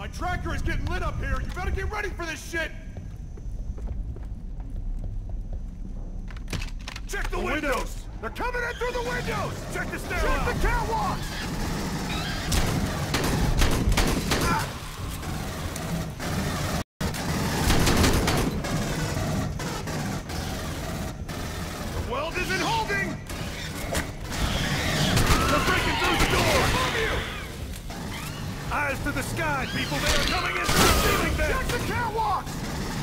My tracker is getting lit up here. You better get ready for this shit. Check the windows. They're coming in through the windows. Check the stairwell. Check the catwalks. The weld isn't holding. They're breaking through the door. Above you. Eyes to the sky, people. They are coming in through the ceiling vents. Check the catwalks.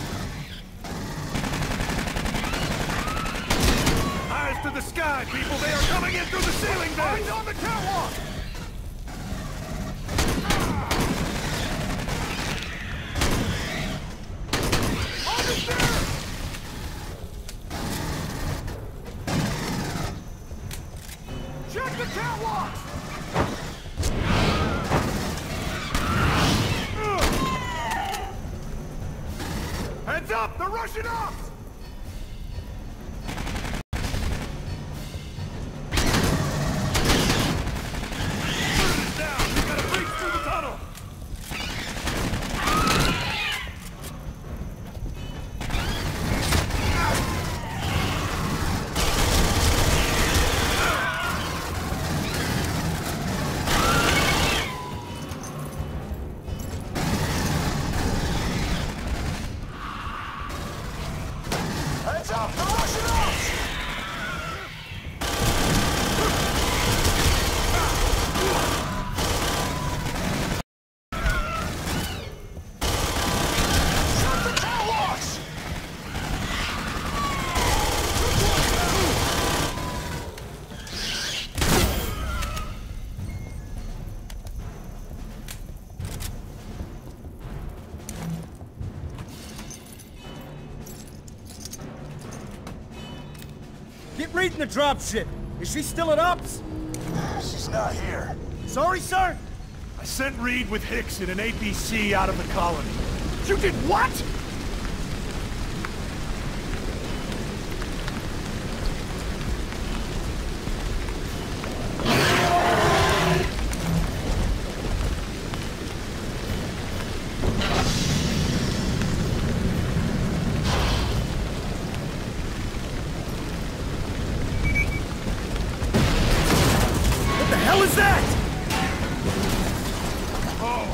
Eyes to the sky, people! They are coming in through the ceiling vents! Eyes on the catwalk! On the stairs! Check the catwalk! Heads up! They're rushing up! Get reading the dropship. Is she still at Ops? She's not here. Sorry, sir? I sent Reed with Hicks in an APC out of the colony. You did what? Hell is that? Oh.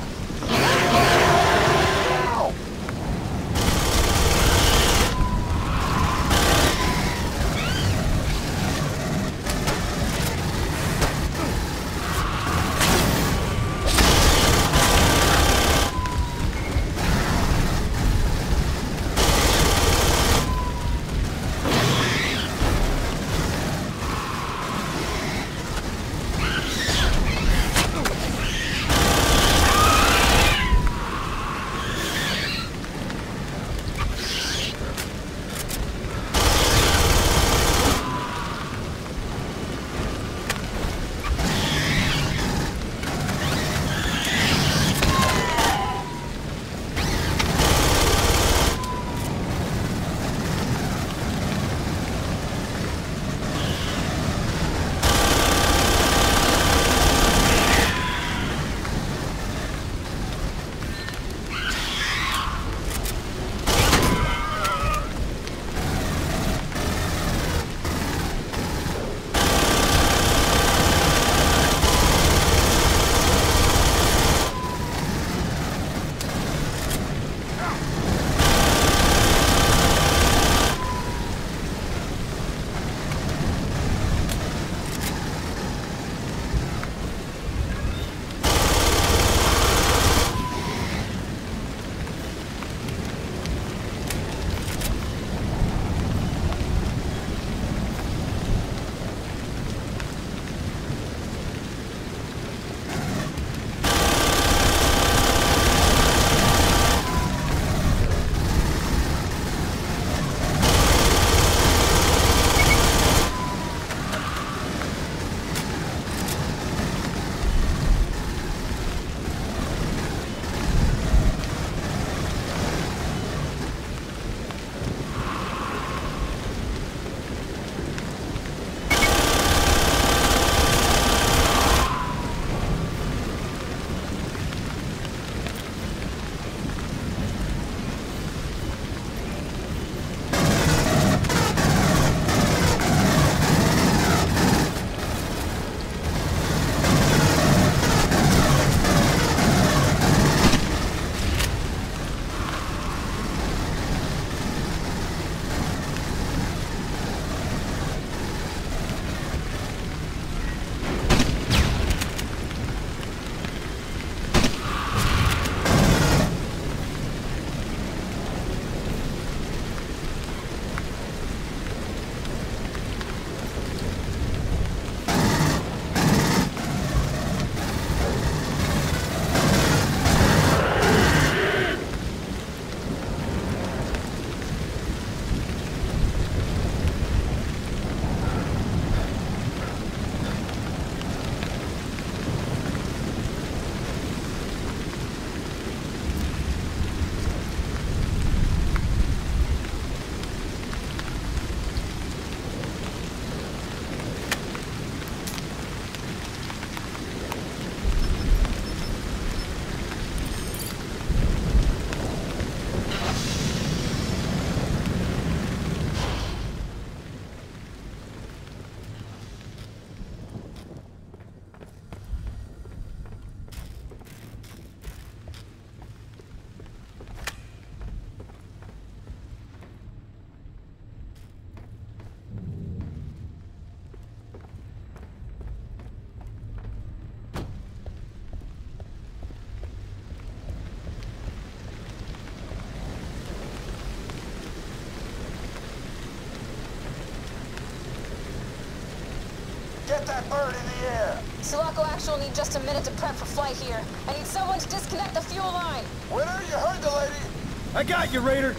Sulaco Actual need just a minute to prep for flight here. I need someone to disconnect the fuel line. Winner, you heard the lady. I got you, Raider!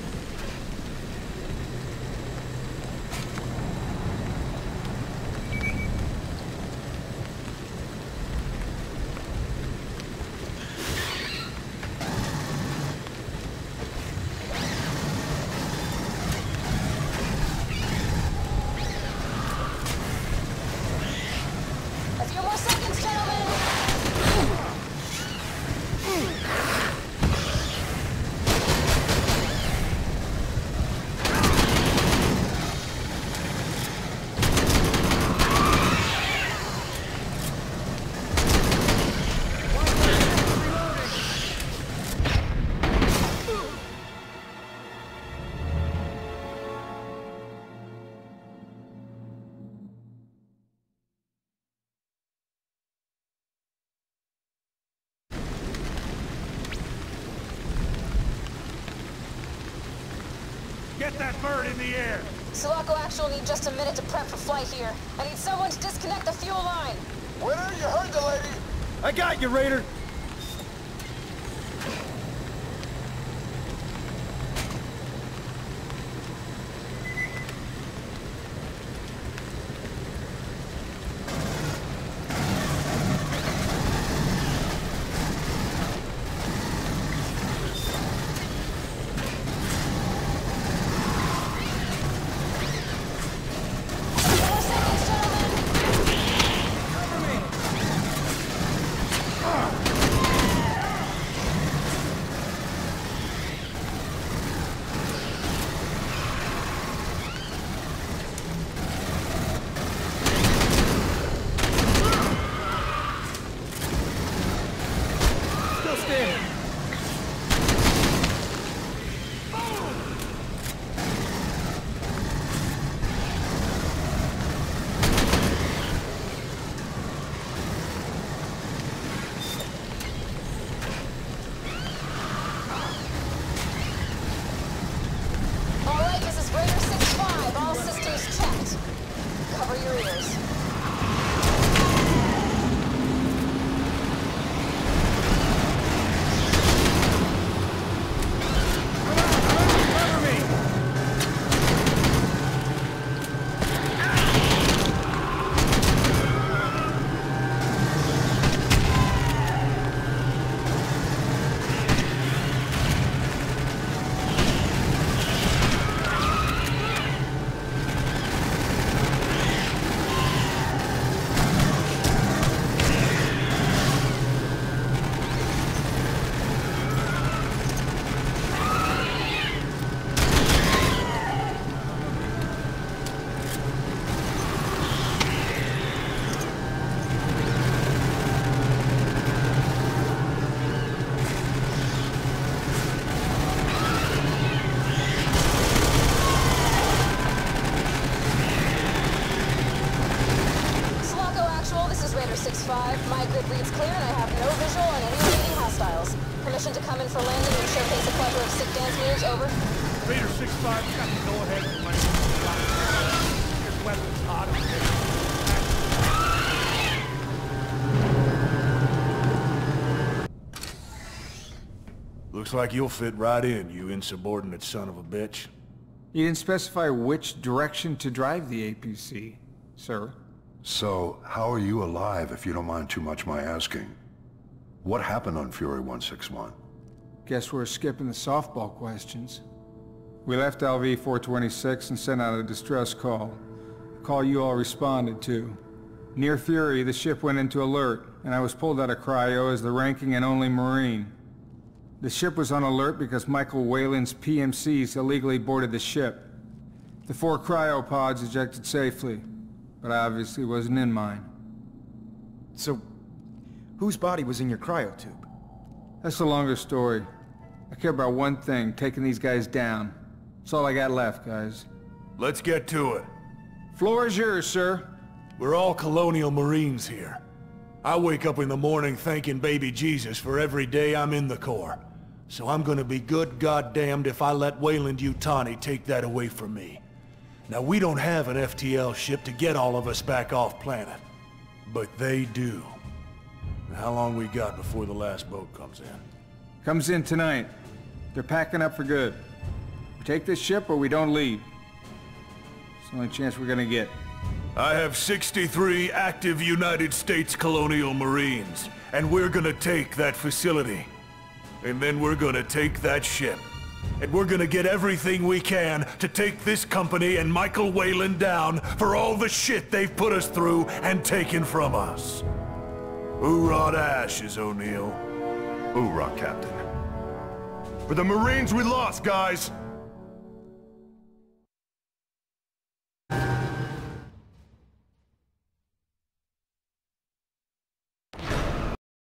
A few more seconds, gentlemen! Get that bird in the air! Sulaco Actual need just a minute to prep for flight here. I need someone to disconnect the fuel line. Winner, you heard the lady. I got you, Raider! More seconds, gentlemen! Still standing! All right, this is Raider 6-5. All systems checked. Cover your ears. Cover me! Sulaco Actual, this is Raider 6-5. My grid reads clear and I have no visual on any remaining hostiles. Permission to come in for landing and showcase a plethora of sick dance moves, over. Raider 6-5, you got to go ahead with my Your weapon's hot and looks like you'll fit right in, you insubordinate son of a bitch. You didn't specify which direction to drive the APC, sir. So, how are you alive, if you don't mind too much my asking? What happened on Fury 161? Guess we're skipping the softball questions. We left LV-426 and sent out a distress call. A call you all responded to. Near Fury, the ship went into alert, and I was pulled out of cryo as the ranking and only Marine. The ship was on alert because Michael Whalen's PMCs illegally boarded the ship. The 4 cryopods ejected safely, but I obviously wasn't in mine. So, whose body was in your cryo tube? That's a longer story. I care about one thing, taking these guys down. That's all I got left, guys. Let's get to it. Floor is yours, sir. We're all Colonial Marines here. I wake up in the morning thanking baby Jesus for every day I'm in the Corps. So I'm gonna be good goddamned if I let Weyland-Yutani take that away from me. Now, we don't have an FTL ship to get all of us back off planet. But they do. How long we got before the last boat comes in? Comes in tonight. They're packing up for good. We take this ship or we don't leave. It's the only chance we're gonna get. I have 63 active United States Colonial Marines, and we're gonna take that facility. And then we're gonna take that ship. And we're gonna get everything we can to take this company and Michael Wayland down for all the shit they've put us through and taken from us. Hoorah to ashes, O'Neill. Hoorah, Captain. For the Marines we lost, guys!